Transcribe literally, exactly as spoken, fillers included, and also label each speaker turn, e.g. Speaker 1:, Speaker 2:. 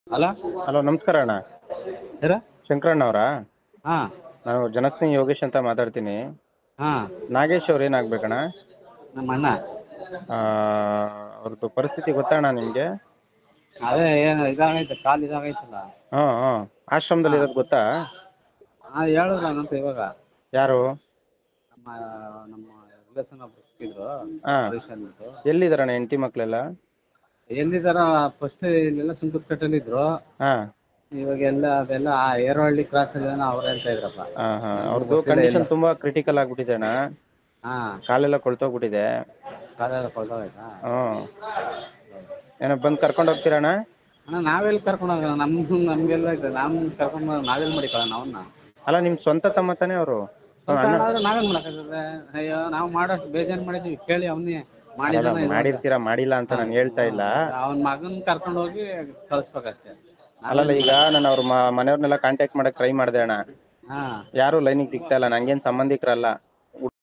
Speaker 1: ಅಲ್ಲ.
Speaker 2: ಹಲೋ, ನಮಸ್ಕಾರ ಅಣ್ಣ.
Speaker 1: ಯಾರ?
Speaker 2: ಶಂಕರಣ್ಣ ಅವರಾ?
Speaker 1: ಹಾ
Speaker 2: ನಾನು ಜನಸ್ನೇಹಿ ಯೋಗೇಶ್ ಅಂತ ಮಾತಾಡ್ತೀನಿ.
Speaker 1: ಹಾ
Speaker 2: ನಾಗೇಶ್ ಅವ್ರು ಏನಾಗ್ಬೇಕಣ್ಣ?
Speaker 1: ನಮ್ಮ ಅಣ್ಣ.
Speaker 2: ಆ ಅವ್ರದ್ದು ಪರಿಸ್ಥಿತಿ ಗೊತ್ತಣ್ಣ ನಿಮ್ಗೆ?
Speaker 1: ಅದೇ ಏನು ಇದಾಗೈತೆ, ಕಾಲ್ ಇದಾಗೈತಲ್ಲ.
Speaker 2: ಹಾ ಹಾ
Speaker 1: ಹಾ
Speaker 2: ಆಶ್ರಮದಲ್ಲಿ ಇರೋದು ಗೊತ್ತಾ?
Speaker 1: ಹಾ ಹೇಳಿದ್ರು ನಂತ ಇವಾಗ.
Speaker 2: ಯಾರು?
Speaker 1: ನಮ್ಮ ನಮ್ಮ ರಿಲೇಶನ್ ಒಬ್ರು ಸಿಕ್ಕಿದ್ರು.
Speaker 2: ಹಾ
Speaker 1: ಹರೀಶ್ ಅಂದ್ಬಿಟ್ಟು.
Speaker 2: ಎಲ್ಲಿದಾರಣ್ಣ ಹೆಂಡತಿ ಮಕ್ಳೆಲ್ಲ?
Speaker 1: ಎಲ್ಲಿದಾರ ಫಸ್ಟ್ ಇಲ್ಲೆಲ್ಲ ಸುಂಕದ ಕಟ್ಟೆಯಲ್ಲಿ ಇದ್ರು.
Speaker 2: ಹಾ
Speaker 1: ಇವಾಗ ಎಲ್ಲ ಅದೆಲ್ಲ ಏರವಳ್ಳಿ ಕ್ರಾಸ್ ಅಲ್ಲಿ ಅವ್ರು ಹೇಳ್ತಾ ಇದ್ರಪ್ಪ.
Speaker 2: ಹ ಹಾ
Speaker 1: ನನ್ಗೂ
Speaker 2: ಅವ್ರದ್ದು
Speaker 1: ಗೊತ್ತಿಲ್ಲ ಎಲ್ಲ.
Speaker 2: ಕಂಡೀಷನ್ ತುಂಬಾ ಕ್ರಿಟಿಕಲ್ ಆಗ್ಬಿಟ್ಟಿದೆ ಅಣ್ಣ.
Speaker 1: ಹಾ
Speaker 2: ಕಾಲೆಲ್ಲ ಕೊಳ್ತೋಗ್ಬಿಟ್ಟಿದೆ.
Speaker 1: ಕಾಲೆಲ್ಲ ಕೊಳ್ತೋಗೈತಾ?
Speaker 2: ಹ್ಮ್ ಏನೋ ಬಂದ್ ಕರ್ಕೊಂಡ್ ಹೋಗ್ತೀರಣ್ಣ?
Speaker 1: ಅಣ್ಣ ನಾವೆಲ್ಲಿ ಕರ್ಕೊಂಡ್ ಹೋಗೋಣ, ನಮ್ ನಮ್ಗೆಲ್ಲ ನಮ್ ಕರ್ಕೊಂಡ್ ನಾವೆಲ್ಲಿ ಮಡಿಕೊಳ್ಳೋಣ ಅವನ್ನ.
Speaker 2: ಅಲ್ಲಾ ನಿಮ್ ಸ್ವಂತ ತಮ್ಮ ತಾನೇ ಅವರು?
Speaker 1: ಸ್ವಂತ ಅಣ್ಣ ಆದ್ರೆ ನಾವೇನ್ ಮಾಡಕ್ಕಾಗುತ್ತೆ. ಅಯ್ಯೋ ನಾವು ಮಾಡಷ್ಟು ಬೇಜಾನ್ ಮಾಡಿದೀವಿ, ಕೇಳಿ ಅವನೇ.
Speaker 2: ಅಲ್ಲಲ್ಲ
Speaker 1: ಮಾಡಿದಾನ ಇಲ್ವಂತ.
Speaker 2: ಮಾಡಿರ್ತೀರಾ, ಮಾಡಿಲ್ಲ ಅಂತ
Speaker 1: ಹ
Speaker 2: ನಾನು ಹೇಳ್ತಾ ಇಲ್ಲ.
Speaker 1: ಅವನ್ ಮಗನ್ ಕರ್ಕೊಂಡ್ ಹೋಗಿ ಕಳ್ಸ್ಬೇಕಷ್ಟೇ.
Speaker 2: ಅಲ್ಲಲ್ಲ
Speaker 1: ನಾವೇನ್
Speaker 2: ಈಗ
Speaker 1: ಮಾಡಕ್ಕಾಗತ್ತೆ.
Speaker 2: ನಾನು ಅವ್ರ ಮನೆಯವ್ರನೆಲ್ಲ ಕಾಂಟ್ಯಾಕ್ಟ್ ಮಾಡಕ್ ಟ್ರೈ ಮಾಡ್ದೆ ಅಣ್ಣ.
Speaker 1: ಹಾ
Speaker 2: ಯಾರು ಲೈನಿಗೆ ಸಿಗ್ತಾ ಇಲ್ಲ. ನಂಗೇನ್ ಸಂಬಂಧಿಕರಲ್ಲ.